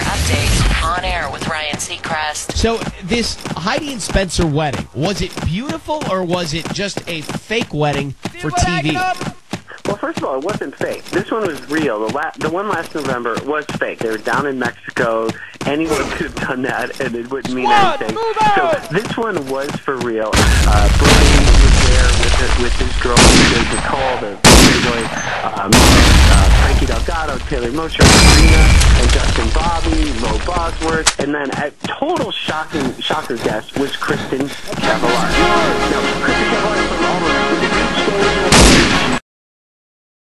update on air with Ryan Seacrest. So this Heidi and Spencer wedding, was it beautiful or was it just a fake wedding for TV? Well, first of all, it wasn't fake. This one was real. The one last November was fake. They were down in Mexico. Anyone could have done that, and it wouldn't mean anything. So this one was for real. Brody was there with his girlfriend, Nicole, the Playboy, Frankie Delgado, Taylor Mosher, Serena, and Justin Bobby, Mo Bosworth, and then a total shocker guest was Kristen Cavallari. Now, Kristen Cavallari